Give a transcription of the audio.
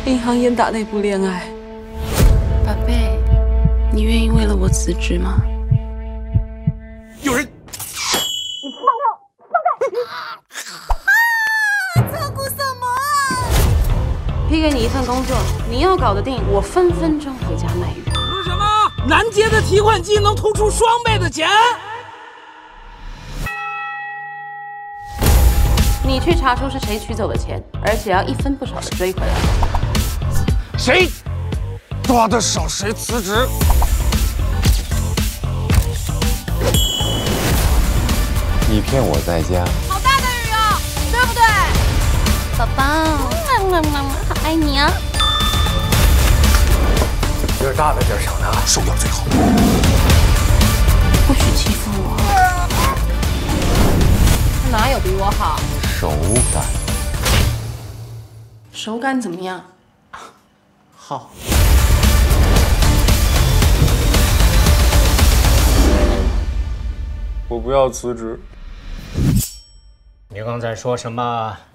银行严打内部恋爱。 宝贝，你愿意为了我辞职吗？ 有人！ 你放开我！放开！照顾什么啊？ 批给你一份工作，你要搞得定，我分分钟回家卖鱼。 说什么？南街的提款机能吐出双倍的钱？ 你去查出是谁取走的钱，而且要一分不少的追回来。 谁抓得少谁辞职。 你骗我在家， 好大的雨哦，对不对？ 宝宝，好爱你啊！ 地儿大的地儿小的，收掉最好。 不许欺负我！ 他哪有比我好？ 手感手感怎么样？ 好。我不要辞职。 你刚才说什么？